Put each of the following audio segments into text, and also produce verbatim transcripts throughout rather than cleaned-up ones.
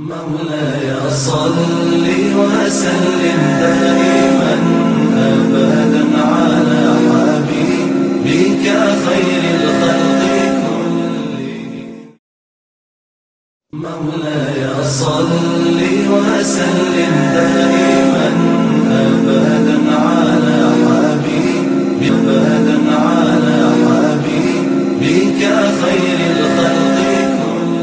مولاي صل وسلم دائما أبدا على حبيبك خير الخلق كلهم. مولاي صل وسلم دائما أبدا على حبيبك أبدا على حبيبك خير الخلق كلهم.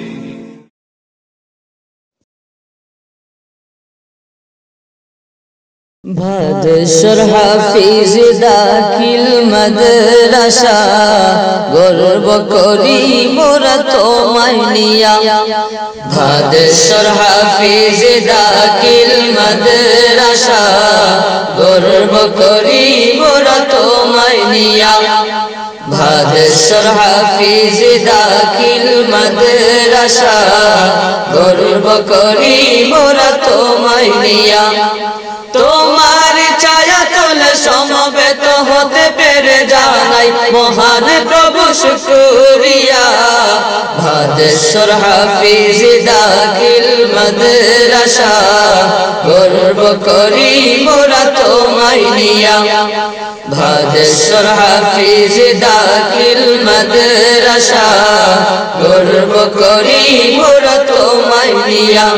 ভাদেশ্বর হাফিজ দাখিল মাদ্রাসা গর্ব করি মোরা তোমায় নিয়া। ভাদেশ্বর হাফিজ দাখিল মাদ্রাসা গর্ব করি মোরা তোমায় নিয়া। ভাদেশ্বর হাফিজ দাখিল মাদ্রাসা গর্ব করি মোরা তোমায় নিয়া। তোমার ছায়া তলে সমবেত হতে পেরে জানাই মহান প্রভু শুকরিয়া। ভাদেশ্বর হাফিজ দাখিল মাদ্রাসা গর্ব করি মোরা তোমায় নিয়া। ভাদেশ্বর হাফিজ দাখিল মাদ্রাসা গর্ব করি মোরা তোমায় নিয়া।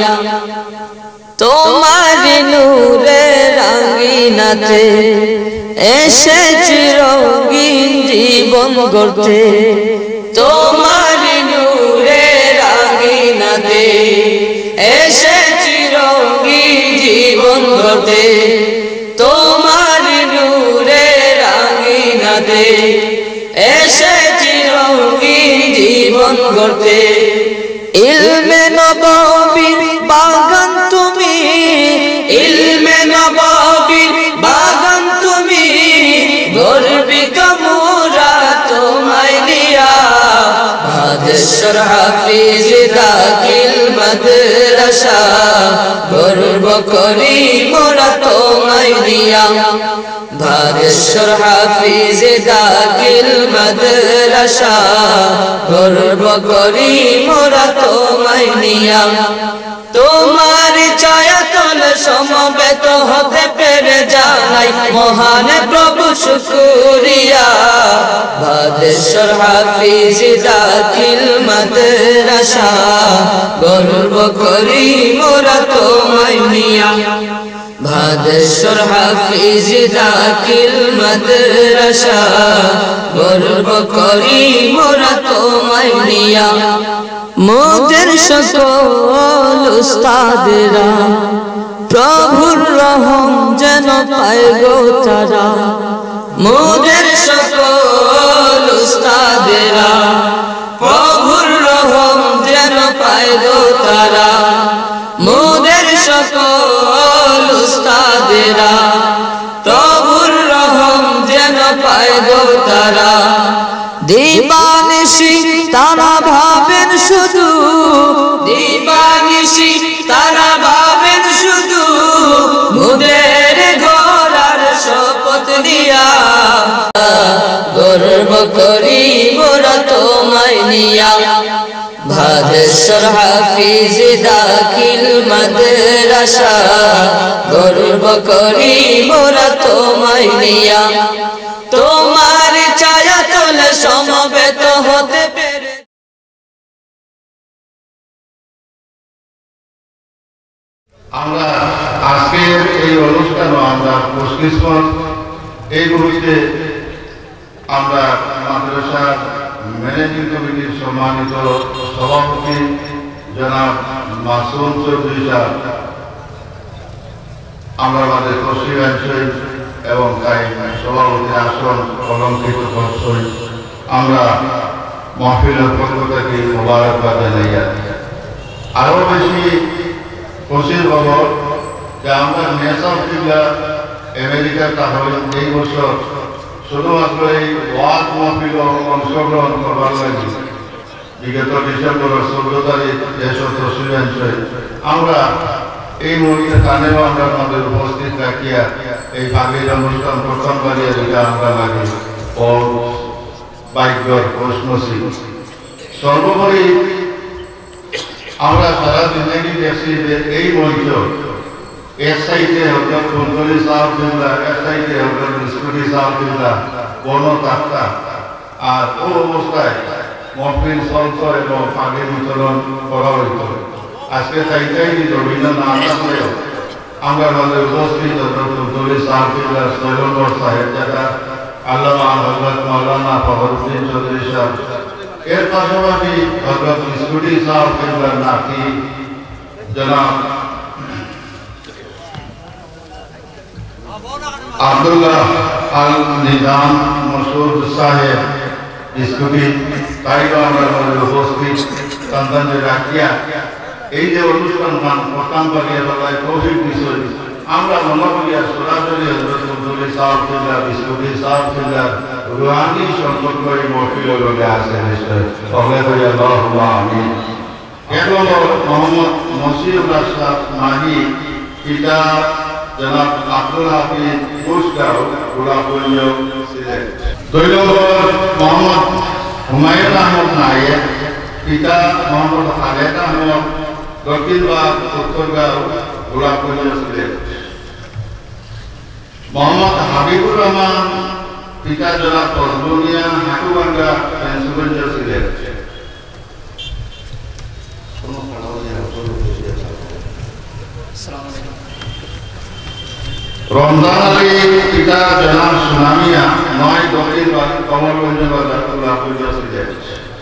তোমার নূরের আঙিনাতে এসেছি রঙিন জীবন গড়তে। তোমার নূরের আঙিনাতে এসেছি রঙিন জীবন গড়তে। তোমার নূরের আঙিনাতে এসেছি রঙিন জীবন গড়তে। ইলমে নববীর বাগান তুমি, ইলমে নববীর বাগান তুমি, গর্বিত মোরা তোমায় নিয়া। ভাদেশ্বর হাফিজ দাখিল মাদ্রাসা গর্ব করি মোরা তোমায় নিয়া। ভাদেশ্বর হাফিজ দাখিল মাদ্রাসা গর্ব করি মোরা তোমায় নিয়া। তোমার ছায়া তলে সমবেত হতে পেরে জানাই মহান প্রভু শুকরিয়া। ভাদেশ্বর হাফিজ দাখিল মাদ্রাসা গর্ব করি মোরা তোমায় নিয়া। ভাদেশ্বর হাফিজ দাখিল মাদ্রাসা গর্ব করি মোরা তোমায় নিয়া। মোদের সকল উস্তাদেরা প্রভুর রহম যেন পায় গো তারা। মোদের সকল উস্তাদেরা প্রভুর রহম যেন পায় গো তারা। মোদের সকল উস্তাদেরা প্রভুর রহম যেন পায় গো তারা। দিবানিশি তারা ভাবেন শুধু, দিবানিশি তারা ভাবেন শুধু মোদের ঘোরার শপথ দিয়া। গর্ব করি মোরা তোমায় নিয়া। ভাদেশ্বর হাফিজ দাখিল মাদ্রাসা গর্ব করি মোরা তোমায় নিয়া। তোমার ছায়া তলে সমবেত হতে পেরে। আমরা আজকের এই অনুষ্ঠান আমরা খুশকিসমত। এই মুহূর্তে আমরা মাদ্রাসার ম্যানেজিং কমিটির সম্মানিত সভাপতি জনাব মাসুম চৌধুরী সাহেব, আমরা আমাদের তসরিফ এবং তাই সভাপতি আসন অলঙ্কৃত করছই আমরা মাহফিলের পক্ষ থেকে মোবারকবাদ জানাই। আরও বেশি খুশির খবর যে আমরা নেশা কিংবা আমেরিকার তাহলে এই বছর শুধুমাত্র এই ওয়াজ মাহফিল অংশগ্রহণ করবার লাগে বিগত ডিসেম্বরের চোদ্দ তারিখ দেশের তসরিফ আমরা এই মুহূর্তে কানেও আমরা আমাদের উপস্থিত রাখিয়া এই ভাগের অনুষ্ঠান প্রথমবারই যেটা আমরা লাগে ও বাইকর প্রশ্নশীল। সর্বোপরি আমরা সারা জিন্দগি শরীফের এই মঞ্চ এক সাইডে হজরত ফুলতলি সাহেব কিবলা, এক সাইডে হজরত বিস্কুটি সাহেব কিবলা বন তাক্তা, আর ও অবস্থায় মহফিল চলত এবং পাগি বিতরণ করা হইত। আজকে তাইটাই রবীন্দ্র না থাকলেও আমরা মাঝে উপস্থিত হজরত ফুলতলি সাহেব কিবলা, সৈয়দর সাহেব জায়গা, আল্লামা হজরত মাওলানা ফখরুদ্দিন চৌধুরী সাহেব, এর পাশাপাশি হজরত বিস্কুটি সাহেব কিবলার নাতি জনাব আব্দুল্লাহ আল নিজাম মসুদ সাহেব বিস্কুটি, তাইও আমরা উপস্থিত সন্তান রাখিয়া এই যে অনুষ্ঠান মান প্রথম করিয়া বলায় তৌফিক বিষয় আমরা মনে করিয়া সরাসরি হজরত ফুলতলি সাহেব কিবলা, বিস্কুটি সাহেব কিবলার রুহানি সম্পর্ক এই মহফিলের লগে আছে নিশ্চয়। সকলে করি আল্লাহুম্মা আমিন। এক নম্বর মোহাম্মদ মসিউর রাশাদ মাহি, পিতা জনাব আব্দুল হাফিজ মুশগাঁও, গোলাপগঞ্জ, সিলেট। দুই নম্বর মোহাম্মদ হুমায়ুন আহমদ নায়েক, পিতা মোহাম্মদ খালেদ আহমদ, দক্ষিণবাগ, উত্তরগাঁও, গোলাপগঞ্জ, সিলেট। মোহাম্মদ হাবিবুর রহমান, পিতা জনাব ফজলুনিয়া, হাটুবাঙ্গা, পেন্সিলগঞ্জ, সিলেট। রমজান আলী, পিতা জনাব সুনামিয়া, নয় দক্ষিণবাগ, কমলগঞ্জ বাজার, গোলাপগঞ্জ, সিলেট।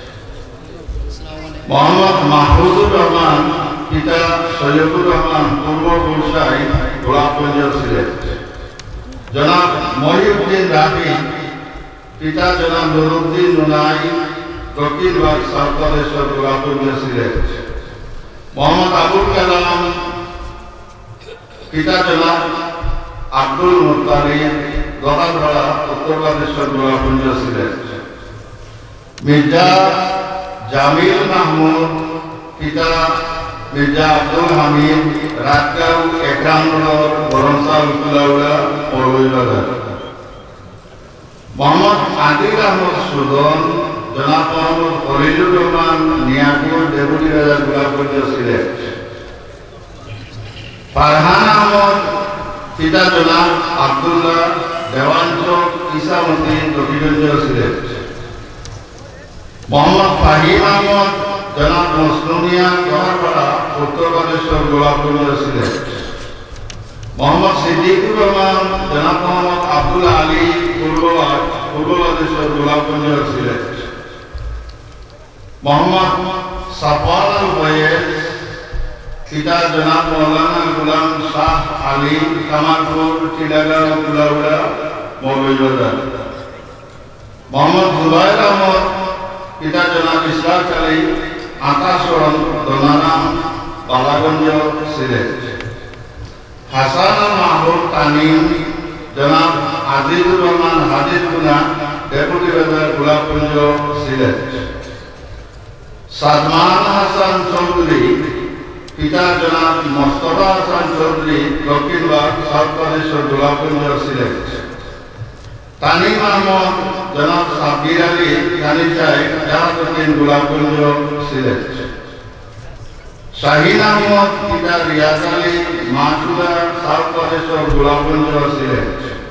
মোহাম্মদ মাহফুজুর রহমান, পিতা সৈয়দুর রহমান, পূর্ব গুলশাই, গোলাপগঞ্জ, সিলেট। জনাব মহিউদ্দিন রাফি, পিতা জনাব নুরুদ্দিন নুনাই, দক্ষিণবাগ, সাউথলেশ্বর, গোলাপগঞ্জ, সিলেট। মোহাম্মদ আবুল কালাম, পিতা জনাব আব্দুল মুত্তালিব, দলাধরা, উত্তরপ্রদেশের গোলাপগঞ্জ, সিলেট। মির্জা জামিল মাহমুদ, পিতা মির্জা আব্দুল হামিদ, রাতগাঁও, একরামনগর, বরমসাল, কুলাউড়া, মৌলভীবাজার। মোহাম্মদ আদিল আহমদ সুজন, জনাব মোহাম্মদ খলিলুর রহমান, নিয়াপুর, ডেপুটি বাজার, গোলাপগঞ্জ, সিলেট। ফারহান আহমদ, পিতা জনাব আব্দুল্লাহ, দেওয়ানচক, ইসামতি, দক্ষিণগঞ্জ, সিলেট। মোহাম্মদ ফাহিম আহমদ, জনাব মসনুনিয়া, জহারপাড়া, উত্তরপ্রদেশের গোলাপগঞ্জ, সিলেট। মোহাম্মদ সিদ্দিকুর রহমান, জনাব মোহাম্মদ আব্দুল আলী, পূর্ববাগ, পূর্বপ্রদেশের গোলাপগঞ্জ, সিলেট। মোহাম্মদ সাফওয়ান আল ফয়েজ, পিতা জনাব মৌলানা গুলাম শাহ আলী, কামালপুর, টিলাগাঁও, কুলাউড়া, মৌলভীবাজার। মোহাম্মদ জুবাইর আহমদ, পিতা জনাব ইসরাক আলী, আকাশন, দোনারাম, বালাগঞ্জ, সিলেট। হাসান আল মাহবুব তানিম, জনাব আজিজুর রহমান হাজিরপুনা, ডেপুটি বাজার, গোলাপগঞ্জ, সিলেট। সাদমান হাসান চৌধুরী, পিতা জনাব মোস্তফা হাসান চৌধুরী, দক্ষিণবাগ, সাউথপ্রদেশের গোলাপগঞ্জ, সিলেট। তানিম আহমদ, জনাব সাব্বির আলী, কানিচাই, জাহাজুদ্দিন, গোলাপগঞ্জ, সিলেট। শাহিন আহমদ, পিতা রিয়াজ আলী, মাসুদা, সাউথপ্রদেশের গোলাপগঞ্জ, সিলেট।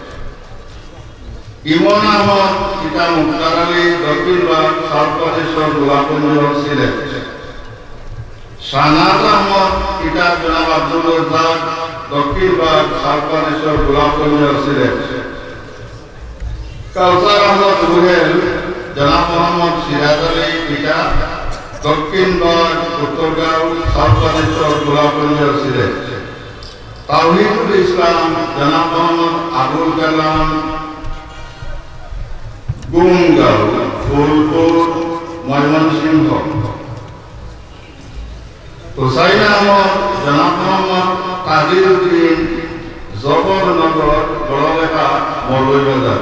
ইমন আহমদ, পিতা মুক্তার আলী, দক্ষিণবাগ, সাউথপ্রদেশের গোলাপগঞ্জ, সিলেট। শাহনাজ আহমদ, পিতা জনাব আব্দুল রাজ্জাক, দক্ষিণবাগ, সাউথপ্রদেশের গোলাপগঞ্জ, সিলেট। কাউসার আহমদ রুহেল, জনাব মোহাম্মদ সিরাজ আলী, পিতা, দক্ষিণবাগ, উত্তরগাঁও, সাউথপ্রদেশের গোলাপগঞ্জ, সিলেট। তাওহিদুল ইসলাম, জনাব মোহাম্মদ আবুল কালাম, গুমগাঁও, ফুলপুর, ময়মনসিংহ। হুসাইন আহমদ, জনাব মোহাম্মদ কাদিরউদ্দিন, জফরনগর, বড়লেখা, মৌলভীবাজার।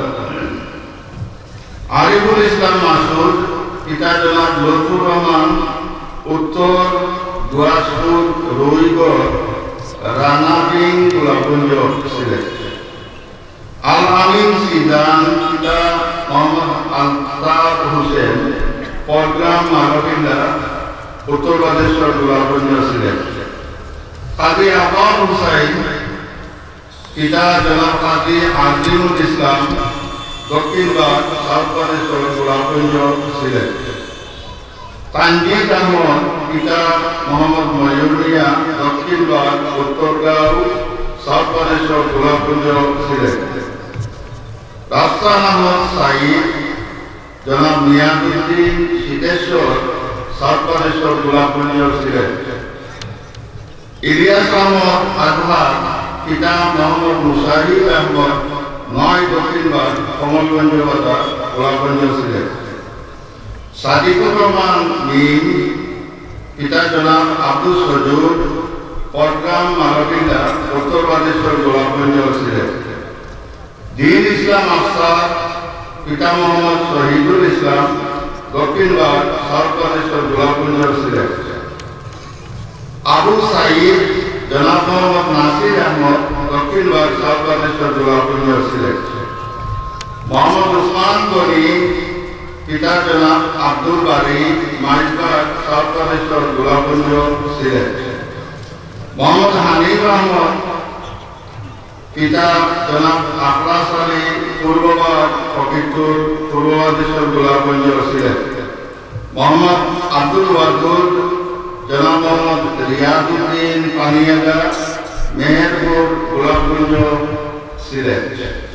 আরিফুল ইসলাম মাসুদ, পিতা জনাব লুৎফুর রহমান, উত্তর দুয়াসপুর, রুইগড়, রানাবিং, গোলাপগঞ্জ, সিলেট। আল আমিন সিদান, পিতা মোহাম্মদ আলতাফ হোসেন, পরগ্রাম, মারবিল্লা, উত্তরপ্রদেশের গোলাপগঞ্জ, সিলেট। কাজী আবুল হুসাইন পিতা জনাব কাজী আজিমুল ইসলাম দক্ষিণবাগ সাউথবাদেশ্বর গোলাপগঞ্জ সিলেট। তানজিদ আহমদ পিতা মোহাম্মদ ময়ূর মিয়া দক্ষিণবাগ উত্তরগাঁও সাউথবাদেশ্বর গোলাপগঞ্জ সিলেট। রাফসান আহমদ সাইদ জনাব মিয়াদুদ্দিন সিদ্ধেশ্বর সাউথবাদেশ্বর গোলাপগঞ্জ সিলেট। ইলিয়াস আহমদ আজহার পিতা মোহাম্মদ মুশাহিদ আহমদ নয় দক্ষিণবাগ কমলগঞ্জ বাজার গোলাপগঞ্জ সিলেট। সাদিকুর রহমান মিম পিতা জনাব আব্দুল সজুদ পটগ্রাম মালবিল্লা উত্তরবাদেশ্বর গোলাপগঞ্জ সিলেট। দিন ইসলাম আফসার পিতা মোহাম্মদ শহীদুল ইসলাম দক্ষিণবাগ সাউথবাদেশ্বর গোলাপগঞ্জ সিলেট। আবু সাইদ জনাব মোহাম্মদ নাসির আহমদ দক্ষিণবাগ সাউথবাদেশ্বর গোলাপগঞ্জ সিলেট। মোহাম্মদ উসমান গনি পিতা জনাব আব্দুল বারি মাইজবাগ সাউথবাদেশ্বর গোলাপগঞ্জ সিলেট। মোহাম্মদ হানিফ আহমদ পিতা জনাব আখলাস আলী পূর্ববাগ ফকিরপুর পূর্ববাদেশ্বর গোলাপগঞ্জ সিলেট। মোহাম্মদ আব্দুল ওয়াদুদ জনাব মোহাম্মদ রিয়াদুদ্দিন পানিয়াগা মেহেরপুর গোলাপগঞ্জ সিলেট।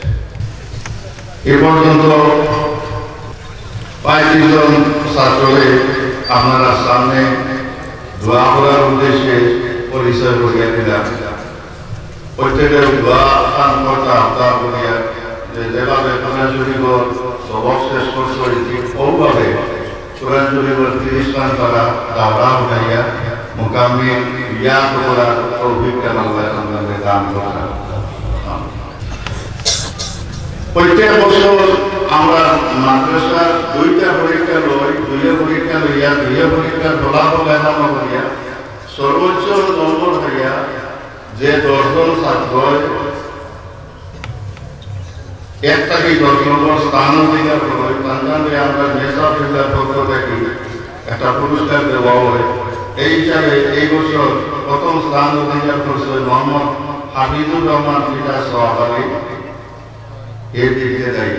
এ পর্যন্ত পঁয়ত্রিশ জন ছাত্রকে আপনারা সামনে দোয়া করার উদ্দেশ্যে পরিচয় করিয়া দিলাম। প্রত্যেকের দোয়া খান কথা আবদার করিয়া যে যেভাবে কোরআন শরীফের সবক শেষ করছে ঠিক ওভাবে কোরআন শরীফের তিরিশ খান তারা দাওরা উঠাইয়া মোকাম্মিল ইয়াদ করার তৌফিক আল্লাহ আপনাদের দান করেন। প্রত্যেক বছর আমরা মাদ্রাসার দুইটা পরীক্ষা লই, দুইটা পরীক্ষা লইয়া দুইটা পরীক্ষার ফলাফল এলানো করিয়া সর্বোচ্চ নম্বর হইয়া যে দশজন ছাত্র এক থেকে দশ নম্বর স্থান অধিকার হয় তাদের আমরা মেসাফ জেলার পক্ষ থেকে একটা পুরস্কার দেওয়া হয়। এই হিসাবে এই বছর প্রথম স্থান অধিকার করছে মোহাম্মদ হাফিজুর রহমান পিতা সহাবালী এর দিকে দেয়।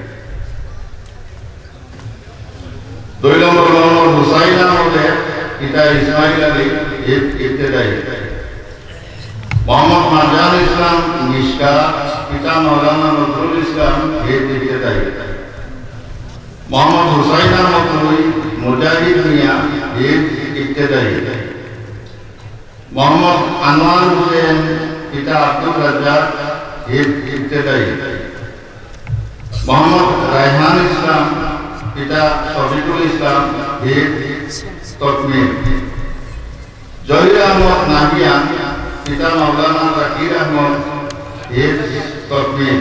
দুই নম্বর মোহাম্মদ হুসাইন আহমদের পিতা ইসমাইল আলী ইত্তেদায়ী। মোহাম্মদ মারজান ইসলাম নিষ্কা পিতা মৌলানা নজরুল ইসলাম এর ইত্তেদায়ী। মোহাম্মদ হুসাইন আহমদ মুজাহিদ মিয়া এর ইত্তেদায়ী। মোহাম্মদ আনোয়ার হোসেন পিতা আব্দুল রাজ্জাক এর ইত্তেদায়ী। মোহাম্মদ রায়হান ইসলাম পিতা শফিকুল ইসলাম এর তকমিল। জহির আহমদ নাহিয়ান পিতা মাওলানা জাকির আহমদ এর তকমিল।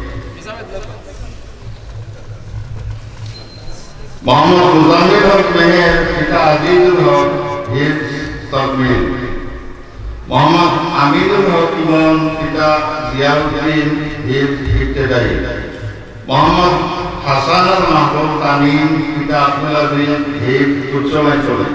মোহাম্মদ মুজাম্মিল হক মেহের পিতা আজিজুল হক এর তকমিল। মোহাম্মদ আমিনুল হক ইমন পিতা জিয়াউদ্দিন এর ইত্তেদায়ী। মোহাম্মদ হাসান আল মাহবুব তামিম পিতা আব্দুল আজিজ এর উচ্চ মাধ্যমিক।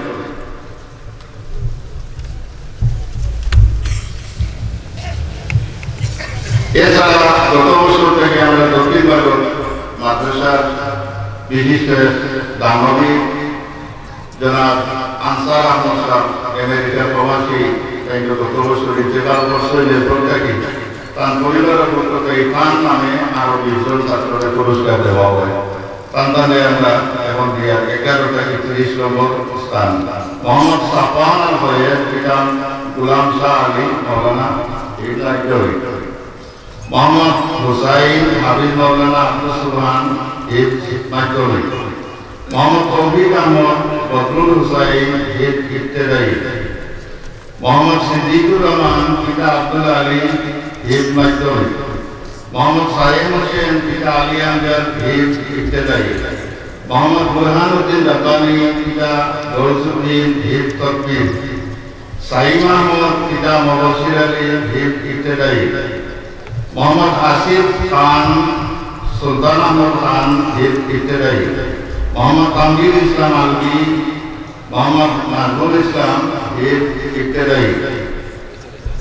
এছাড়া গত বছর থেকে আমরা দক্ষিণবাগ মাদ্রাসার বিশিষ্ট দানবী জনাব আনসার আহমদ সাহেব আমেরিকার প্রবাসী গত বছর ইন্তেকাল করছে এরপর থেকে তার পরিবারের পক্ষ থেকে খান নামে আরো বিশজন ছাত্রদের পুরস্কার দেওয়া হয়। তান্তানে আমরা এখন দিয়া এগারো থেকে ত্রিশ নম্বর স্থান। মোহাম্মদ সাফওয়ান আল ফয়েজ পিতা গুলাম শাহ আলী মৌলানা ইলাহি। মোহাম্মদ হুসাইন হাবিব মৌলানা আব্দুল সুবহান এর মাধ্যমিক। মোহাম্মদ তৌফিক আহমদ বদরুল হুসাইন এর ইত্তেদায়ী। মোহাম্মদ সিদ্দিকুর রহমান পিতা আব্দুল আলী এর মাধ্যমিক। মোহাম্মদ সাহেব হোসেন পিতা আলী আমজাদ এর ইত্তেদায়ী। মোহাম্মদ বুরহানুদ্দিন রাব্বানী পিতা গৌসুদ্দিন এর তকমিল। সাইম আহমদ পিতা মুবশির আলী এর ইত্তেদায়ী। মোহাম্মদ আসিফ খান সুলতান আহমদ খান এর ইত্তেদায়ী। মোহাম্মদ তানভীর ইসলাম আলভী মোহাম্মদ নাজমুল ইসলাম এর ইত্তেদায়ী।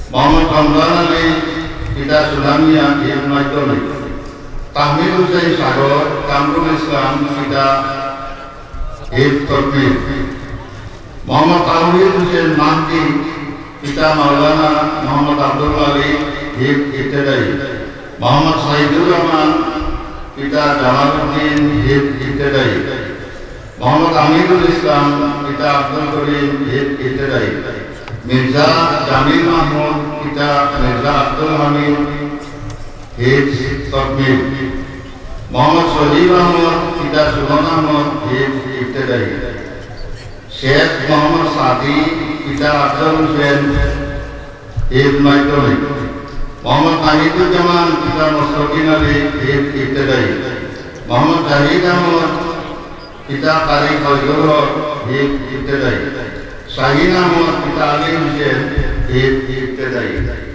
রমজান আলী পিতা সুলামিয়া এর মাধ্যমে তাহমিদ হুসেন সাগর কামরুল ইসলাম পিতা এর তকবীর মোহাম্মদ তাওহীদ হোসেন মাহদি পিতা মাওলানা মোহাম্মদ আব্দুল আলী এর ইত্তেদাই মোহাম্মদ সাইদুর রহমান পিতা জামালউদ্দিন এর ইত্তেদাই মোহাম্মদ আমিরুল ইসলাম পিতা আব্দুল করিম এর ইত্তেদাই মির্জা জামিল মাহমুদ পিতা মির্জা আব্দুল হামিদ এর তকবীর মোহাম্মদ সজিব আহমদ পিতা সুমন আহমদ এর ইত্তেদাই শেখ মোহাম্মদ সাদি পিতা আফজল হোসেন এর মাধ্যমে মোহাম্মদ নাহিদুজ্জামান পিতা মুস্তাকিন আলী এর ইত্তেদাই মোহাম্মদ জাহিদ আহমদ পিতা কারি ফজলুল হক এর ইত্তেদাই শাহিন আহমদ পিতা আলী হোসেন এর ইত্তেদাই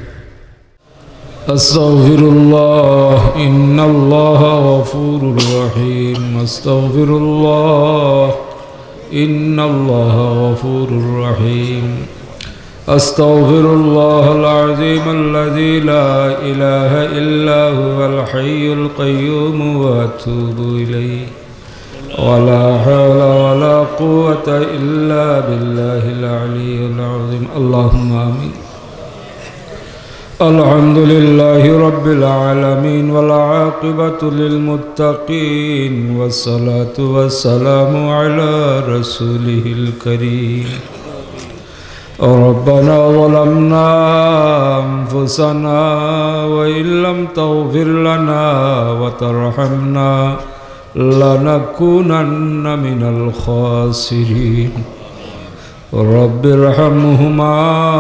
আস্তাগফিরুল্লাহ ইন্নাল্লাহা গফুরুর রহিম আস্তাগফিরুল্লাহ ইন্নাল্লাহা গফুরুর রহিম আস্তাগফিরুল্লাহাল আযীমাল্লাযী লা ইলাহা ইল্লা হুয়াল হাইয়ুল কাইয়্যুম ওয়া আতুবু ইলাইহি ওয়া লা হাওলা ওয়া লা কুওয়াতা ইল্লা বিল্লাহিল আলিয়্যিল আযীম আল্লাহুম্মা আমিন الحمد لله رب العالمين والعاقبة للمتقين والصلاة والسلام على رسوله الكريم ربنا ظلمنا أنفسنا وإن لم تغفر لنا وترحمنا لنكونن من الخاسرين رب ارحمهما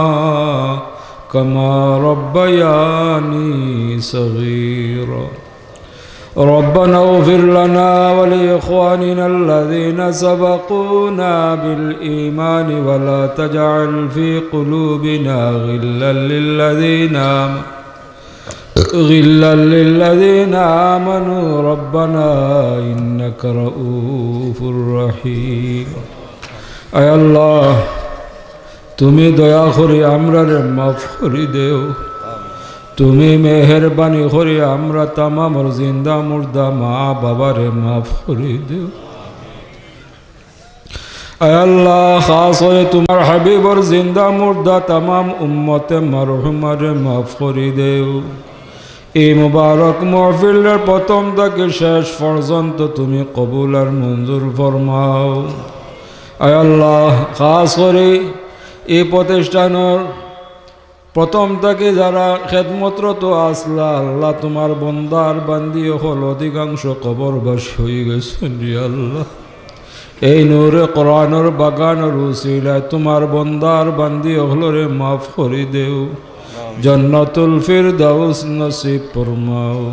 كما ربياني صغيرا ربنا اغفر لنا ولإخواننا الذين سبقونا بالإيمان ولا تجعل في قلوبنا غلا للذين غلا للذين آمنوا ربنا إنك رؤوف رحيم أي الله তুমি দয়া করি আমরারে মাফ করি দেও তুমি মেহেরবানি করি আমরা তামামর জিন্দা মুর্দা মা বাবারে মাফ করি দেও আয় আল্লাহ খাস হয়ে তোমার হাবিবর জিন্দা মুর্দা তামাম উম্মতে মারহুমারে মাফ করি দেও এই মুবারক মাহফিলের প্রথম থেকে শেষ পর্যন্ত তুমি কবুল আর মঞ্জুর ফরমাও আয় আল্লাহ খাস করে এই প্রতিষ্ঠানের প্রথম থেকে যারা খেদমতরত আসলা আল্লাহ তোমার বন্দার বান্দি হল অধিকাংশ কবরবাসী হয়ে গেছেন আল্লাহ এই নূরে কোরআনের বাগানের উসিলায় তোমার বন্দার বান্দি হলরে মাফ করে দেও জান্নাতুল ফিরদাউস নসিব ফরমাও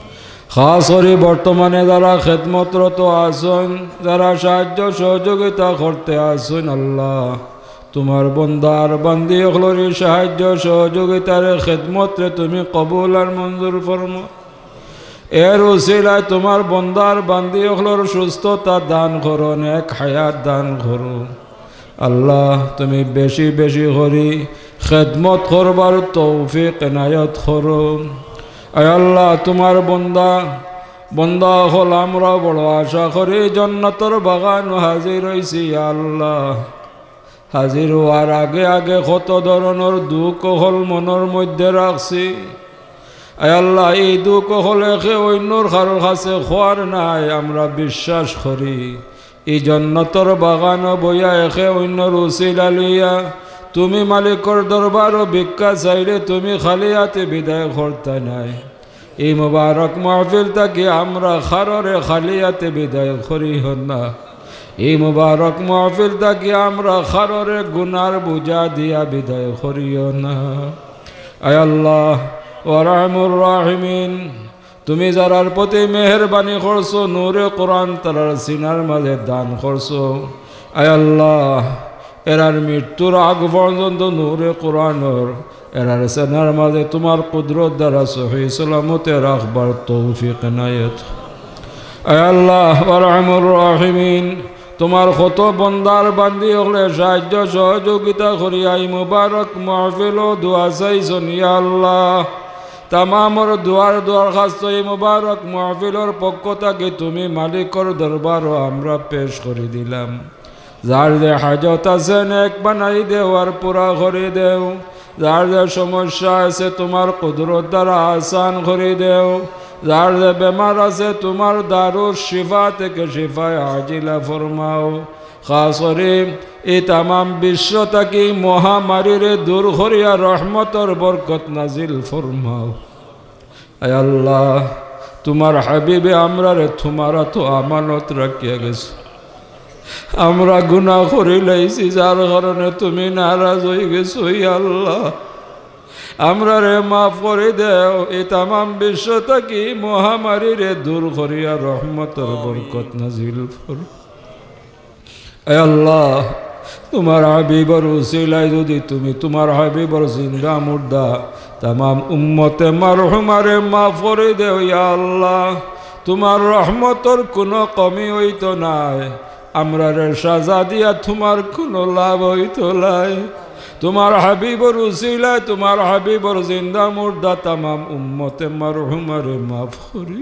খাস করে বর্তমানে যারা খেদমতরত আছেন যারা সাহায্য সহযোগিতা করতে আছেন আল্লাহ তোমার বন্দার বান্দি হলরে সাহায্য সহযোগিতার খেদমতরে তুমি কবুল আর মঞ্জুর ফরমা এর উসিলায় তোমার বন্দার বান্দি হলর সুস্থতা দান করো নেক হায়াত দান করো আল্লাহ তুমি বেশি বেশি করি খেদমত করবার তৌফিক এনায়ত করো আয় আল্লাহ তোমার বন্দা বন্দা হল আমরা বড় আশা করি জান্নাতের বাগান হাজির হইছি আল্লাহ হাজির হওয়ার আগে আগে কত ধরনের দুঃখ হল মনের মধ্যে রাখছি আয় আল্লাহ এই দুঃখ হলে খে অন্যর কারোর কাছে খোয়ার নাই আমরা বিশ্বাস করি এই জান্নাতের বাগান বইয়া এখে অন্যর উসিলা লইয়া তুমি মালিকর দরবার ভিক্ষা চাইলে তুমি খালি হাতে বিদায় করতে নাই এই মুবারক মাহফিল থেকে আমরা খাররে খালি হাতে বিদায় করি হন না এই মুবারক মাহফিল থেকে আমরা খাররে গুনার বুঝা দিয়া বিদায় করিও না আয় আল্লাহ ওয়া রাহমুর রাহিমিন তুমি যারার প্রতি মেহেরবানি করছো নূরে কোরআন তারার সিনার মাঝে দান করছো আয় আল্লাহ এরার মৃত্যুর আগ পর্যন্ত নূরে কোরআনর এরার সিনার মাঝে তোমার কুদরত দ্বারা সহি সালামতে রাখবার তৌফিক এনায়েত আয় আল্লাহ ওয়া রাহমুর রাহিমিন তোমার কত বন্দার বান্দি হলে সাহায্য সহযোগিতা করিয়া এই মুবারক মাহফিল ও দোয়া চাইছন ইয়া আল্লাহ। তামামর দুয়ার দুয়ার খাস্ত এই মুবারক মাহফিলের পক্ষ থেকে তুমি মালিকর দরবারও আমরা পেশ করে দিলাম। যার যে হাজত আছে নেক বানাই দেও আর পুরা করে দেও। যার যে সমস্যা আছে তোমার কুদরত দ্বারা আসান করে দেও। যার যে বেমার আছে তোমার দারুর শিফা থেকে শিফায় আজিলা ফরমাও। খাস করে এই তামাম বিশ্ব তাকে মহামারীরে দূর করিয়া রহমতর বরকত নাজিল ফরমাও। আয় আল্লাহ, তোমার হাবিবে আমরা রে তোমারা তো আমানত রাখিয়া গেছো। আমরা গুনাহ করি লাইছি, যার কারণে তুমি নারাজ হয়ে গেছো। ইয়া আল্লাহ, আমরা রে মাফ করে দেও। এই তামাম বিশ্ব থাকি মহামারী রে দূর করিয়া রহমতের বরকত নাজিল ফর। আয় আল্লাহ, তোমার হাবিবর উসিলায় যদি তুমি তোমার হাবিবর জিন্দা মুর্দা তামাম উম্মতে মারহুমারে মাফ করে দেও। ইয়া আল্লাহ, তোমার রহমতর কোনো কমি হইতো নাই। আমরা রে সাজা দিয়া তোমার কোনো লাভ হইতো নাই। তোমার হাবিবর উসিলায় তোমার হাবিবর জিন্দা মুর্দা তামাম উম্মতে মারহুমারে মাফ করি।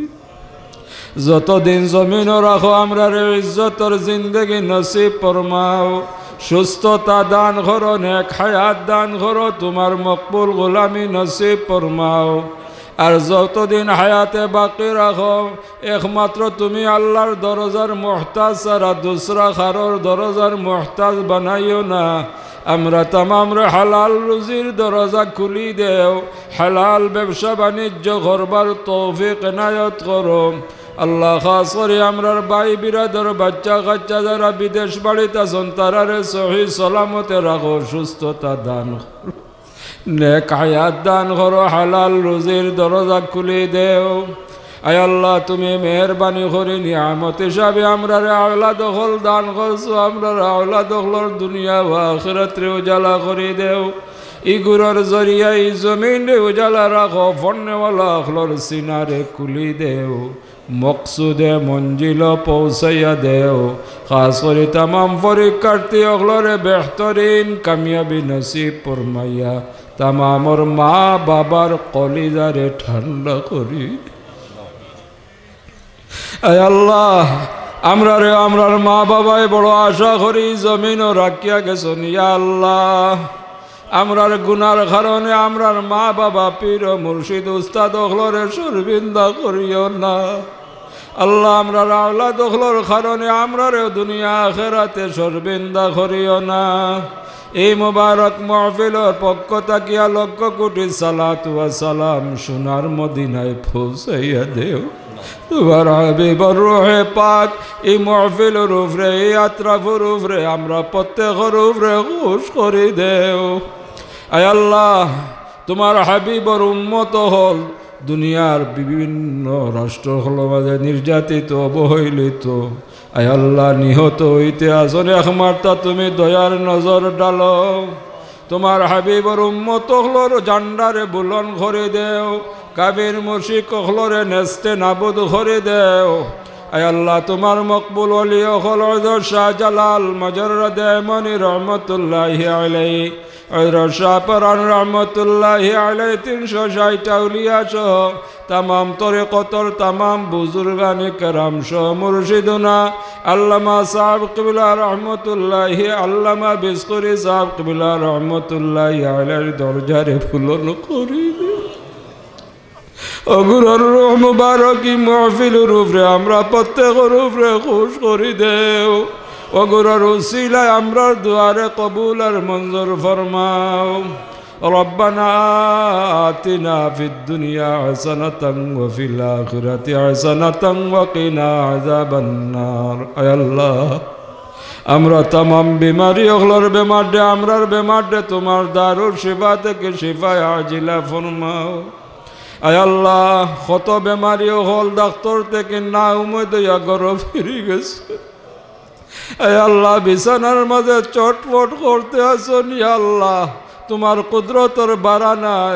যতদিন জমিন রাখো আমরা রে ইজ্জতর জিন্দগি নসিব ফরমাও। সুস্থতা দান করো, নেক হায়াত দান করো, তোমার মকবুল গোলামি নসিব ফরমাও। আর যতদিন হায়াতে বাকি রাখো একমাত্র তুমি আল্লাহর দরজার মুহতাজ ছাড়া দুসরা কারোর দরজার মুহতাজ বানাইও না। আমরা তামাম রে হালাল রুজির দরজা খুলি দেও। হালাল ব্যবসা বাণিজ্য করবার তৌফিক এনায়ত করো। আল্লাহ, খাস করে আমরার ভাই বিরাদর বাচ্চা কাচ্চা যারা বিদেশ বাড়িতে আছেন তারারে সহি সালামতে রাখো, সুস্থতা দান করো, নেক হায়াত দান করো, হালাল রুজির দরজা খুলে দেও। আয় আল্লাহ, তুমি মেহরবানি করে নিয়ামত হিসাবে আমরা রে আওলা দখল দান করছো। আমরা আওলা দখলর দুনিয়া ও আখিরাতে উজালা করে দেও। ইগুরর জরিয়া এই জমিন রে উজালা রাখো, ফন্নেওয়ালা আখলর সিনারে খুলি দেও। মকসুদে মঞ্জিল পৌঁছাইয়া দেও। খাস করে তামাম পরীক্ষার্থী অগলরে বেহতরিন কামিয়াবি নসিব ফরমাইয়া তামামর মা বাবার কলিজারে ঠান্ডা করি। আয় আল্লাহ, আমরা রে আমরার মা বাবায় বড় আশা করি জমিনও রাখিয়া গেছেন। ইয়া আল্লাহ, আমরার গুনার কারণে আমরার মা বাবা পীর মুর্শিদ উস্তাদ অগলরে শর্মিন্দা করিও না। আল্লাহ, আমরার আওলাদ অগলর কারণে আমরারে দুনিয়া আখিরাতে শর্মিন্দা করিও না। এই মুবারক মাহফিলের পক্ষ থাকিয়া লক্ষ কোটি সালাত ওয়া সালাম সোনার মদিনায় পৌঁছাইয়া দেও। তোমার হাবিবর রূহে পাক এই মাহফিলের উপরে, এই আত্রাফের উপরে, আমরা প্রত্যেকের উপরে খুশ করে দেও। আয় আল্লাহ, তোমার হাবিবর উম্মত হল দুনিয়ার বিভিন্ন রাষ্ট্র হল মাঝে নির্যাতিত অবহেলিত। আয় আল্লাহ, নিহত হইতে আসলে একমাত্র তুমি দয়ার নজর ডালো। তোমার হাবিবর উম্মত হলর জান্ডারে বুলন করে দেও। কাবির মুশরিক হলরে নেস্তে নাবুদ করে দেও। আয় আল্লাহ, তোমার মকবুল ওলি হল শাহজালাল মজরদ মনি রহমতুল্লাহি আলাইহি শাহপরান রহমতুল্লাহি আলাইহি তিনশো ষাট আউলিয়া সহ তামাম তরিকতর তামাম বুজুর্গানে কেরাম সহ মুর্শিদুনা আল্লামা সাহেব কিবলা রহমতুল্লাহি আল্লামা বিস্কুরি সাহেব কিবলা রহমতুল্লাহি আলাইহির দরজারে ফুলন করি। অগুরর রূহ মুবারকি মাহফিলের উপরে আমরা প্রত্যেকের উপরে খুশ করে দেও। অগুরর উসিলায় আমরার দুয়ারে কবুল আর মঞ্জুর ফরমাও। রব্বানা আতিনা ফিদ দুনিয়া হাসানাতান ওয়া ফিল আখিরাতি হাসানাতান ওয়া কিনা আযাবান নার। আয় আল্লাহ, আমরা তামাম বিমারি অগলর বেমার দে আমরার বেমার দে তোমার দারুর শিফা থেকে শিফায় আজিলা ফরমাও। আয় আল্লাহ, কত বেমারিও হল ডাক্তার থেকে না উমেদ হইয়া ঘর ফিরে গেছে। আয় আল্লাহ, বিছানার মাঝে চটপট করতে আসুন। ইয়া আল্লাহ, তোমার কুদরতর বাড়া নাই।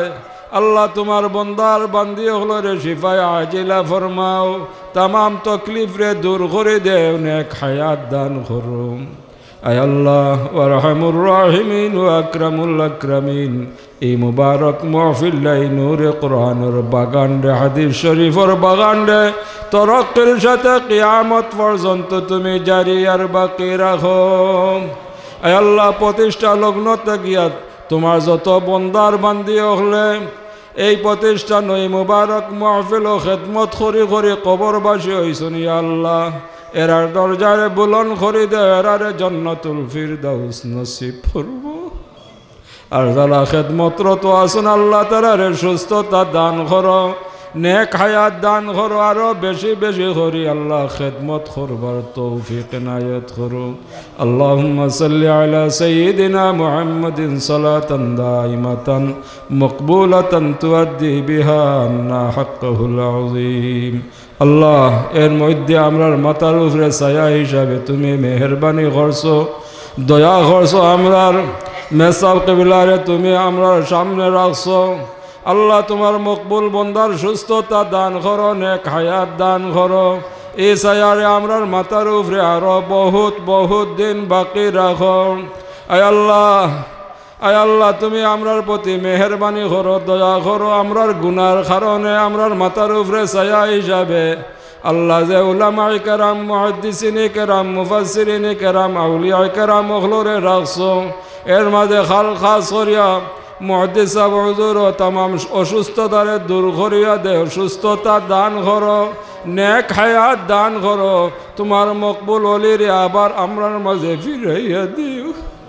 আল্লাহ তোমার বন্দার বান্দি হলো রে শিফায় আজিলা ফরমাও, তামাম তকলিফ রে দূর করে দেও, নেক হায়াত দান করুম। আয় আল্লাহ ওয়ারহামুর রাহিমিন ওয়া আকরামুল আকরামিন, এই মুবারক মাহফিলাই নূরে কোরআনের বাগান রে, হাদিস শরীফের বাগান রে তরক্কির সাথে কিয়ামত পর্যন্ত তুমি জারি আর বাকি রাখো। আয় আল্লাহ প্রতিষ্ঠা লগ্ন গিয়া তোমার যত বন্দার বান্দি হলে এই প্রতিষ্ঠান এই মুবারক মাহফিল ও খেদমত করি করি কবরবাসী হইছুন ইয়া আল্লাহ, এরার দরজারে বুলন করি দে, এরারে জান্নাতুল ফিরদাউস নসিব করব। আর যারা খেদমতরত আছেন আল্লাহ তারারে সুস্থতা দান করো, নেক হায়াত দান করো, আরো বেশি বেশি করি আল্লাহ খেদমত করবার তৌফিক নায়াত করো। আল্লাহুম্মা সাল্লি আলা সাইয়্যিদিনা মুহাম্মাদিন সালাতান দাইমাতান মাকবুলাতান তুআদ্দি বিহা আন্না হাক্কাহুল আযীম। আল্লাহ এর মধ্যে আমরার মাথার উপরে ছায়া হিসাবে তুমি মেহেরবানি করছো, দয়া করছো, আমরার মেসাব কবিলারে তুমি আমরার সামনে রাখছো। আল্লাহ তোমার মকবুল বন্দার সুস্থতা দান করো, নেক হায়াত দান করো। এই ছায়ারে আমরার মাথার উপরে আরো বহুত বহুত দিন বাকি রাখো। আয় আল্লাহ, আয় আল্লাহ তুমি আমরার প্রতি মেহেরবানি করো, দয়া করো। আমরার গুনার কারণে আমরার মাথার উপরে ছায়া হিসাবে আল্লাহ যে উলামায়ে কেরাম, মুহাদ্দিসিনে কেরাম, মুফাসসিরিনে কেরাম, আউলিয়া কেরাম ওগুলোরে রাখছো, এর মাঝে খাল খাস করিয়া মুহাদ্দিস সাহেব হুজুর ও তামাম অসুস্থতারে দূর করিয়া দে, সুস্থতা দান করো, নেক হায়াত দান করো। তোমার মকবুল ওলিরে আবার আমরার মাঝে ফিরাইয়া দিও।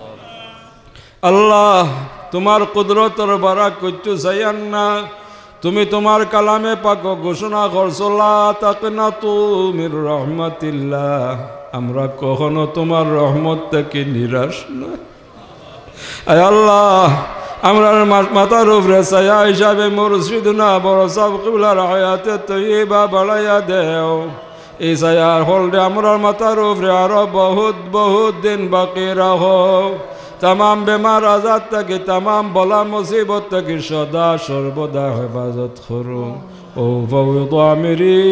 আল্লাহ তোমার কুদরতর বারাক কিচ্ছু চাইয়ান না। তুমি তোমার কালামে পাক ঘোষণা করছো, লা তাকনাতু মির রাহমাতিল্লাহ, আমরা কখনো তোমার রহমত থেকে নিরাশ না। আয় আল্লাহ আমরার মাথার উপরে ছায়া হিসাবে মুর্শিদুনা বড় সাহেব কিবলার হায়াতে তৈয়বা বাড়াইয়া দেও। এই ছায়ার হলদে আমরার মাথার উপরে আরো বহুত বহুত দিন বাকি রাখো। তামাম বেমার আজাদ থেকে, তামাম বলা মুসিবত থেকে সদা সর্বদা হেফাজত করো। ও ফাওয়িদু আমরি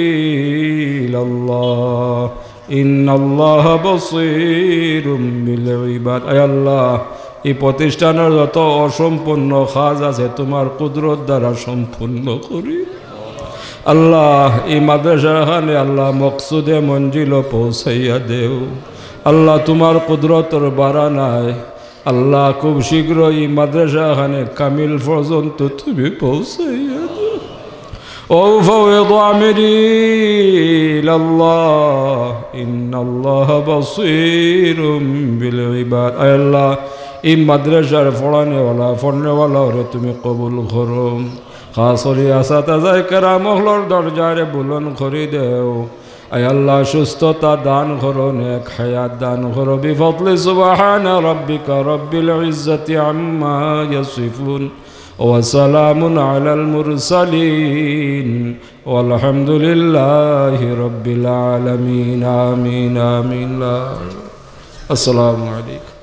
ইলাল্লাহ, ইন্নাল্লাহ বাসীরুম বিল ইবাদ। আয় আল্লাহ এই প্রতিষ্ঠানের যত অসম্পূর্ণ কাজ আছে তোমার কুদরত দ্বারা সম্পূর্ণ করি। আল্লাহ এই মাদ্রাসাখানে আল্লাহ মকসুদে মঞ্জিল পৌঁছাইয়া দেও। আল্লাহ তোমার কুদরতর বাড়া নাই, আল্লাহ খুব শীঘ্র এই মাদ্রাসাখানে কামিল পর্যন্ত তুমি পৌঁছাইয়া দেও। ও ফাওয়িদু আমরি ইলাল্লাহ, ইন্নাল্লাহ বাসীরুম বিল ইবাদ। আয় আল্লাহ এই মাদ্রাসার পড়ানেওয়ালা পড়নেওয়ালা ওরে তুমি কবুল করো। খাস করে আসাতাজায়ে কেরাম ওগুলোর দরজারে বুলন করে দেও। আয় আল্লাহ সুস্থতা দান করো, নেক হায়াত দান করো। বিফদলি সুবহানা রাব্বিকা রাব্বিল ইজ্জাতি আম্মা ইয়াসিফুন ওয়া সালামুন আলাল মুরসালিন ওয়ালহামদুলিল্লাহি রাব্বিল আলামিন। আমিন আমিন। আসসালামু আলাইকুম।